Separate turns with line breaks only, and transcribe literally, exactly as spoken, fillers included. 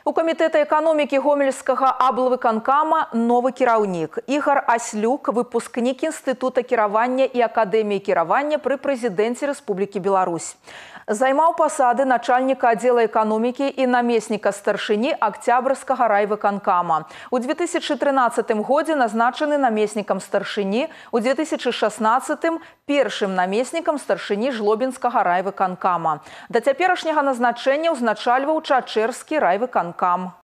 У камітэта эканомікі гомельскага аблвыканкама новы кіраўнік. Ігор Аслюк, выпускнік Інстытута кіравання і Акадэміі кіравання пры прэзідэнце Рэспублікі Беларусь. Займаў пасады начальніка аддзела эканомікі і намесніка старшыні Октябрьскага райвыканкама. У две тысячи тринадцатым годзе назначаны намеснікам старшыні, у две тысячи шестнадцатым першым намеснікам старшыні Жлобінскага райвыканкама. Да цяперашняга назначэння ўзначальваў Чачэрскі райвыканкам.